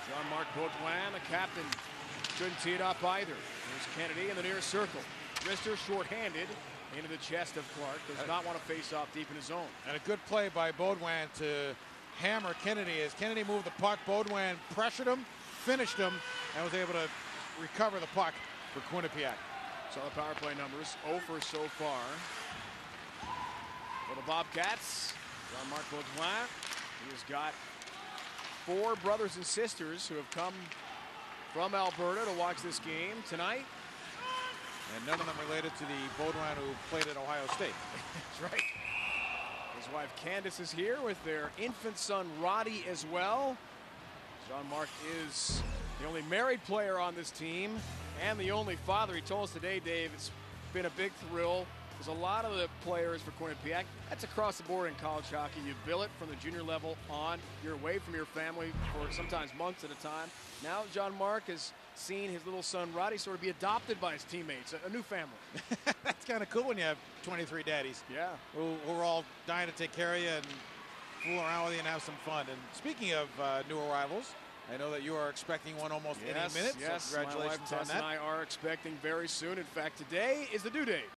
Jean-Marc Beaudoin, the captain, couldn't tee it up either. There's Kennedy in the near circle. Rister short-handed into the chest of Clark. Does not want to face off deep in his zone. And a good play by Beaudoin to hammer Kennedy. As Kennedy moved the puck, Beaudoin pressured him, finished him, and was able to recover the puck for Quinnipiac. So the power play numbers 0 for so far for the Bobcats. Jean-Marc Beaudoin, he has got 4 brothers and sisters who have come from Alberta to watch this game tonight. And none of them related to the Beaudoin who played at Ohio State. That's right. His wife Candace is here with their infant son Roddy as well. Jean-Marc is the only married player on this team and the only father. He told us today, Dave, it's been a big thrill. There's a lot of the players for Quinnipiac. That's across the board in college hockey. You bill it from the junior level on. You're away from your family for sometimes months at a time. Now Jean-Marc has seen his little son Roddy sort of be adopted by his teammates, a new family. That's kind of cool when you have 23 daddies. Yeah. Who are all dying to take care of you and fool around with you and have some fun. And speaking of new arrivals, I know that you are expecting one almost any minute. Yes, so congratulations my wife Tess on that. and I are expecting very soon. In fact, today is the due date.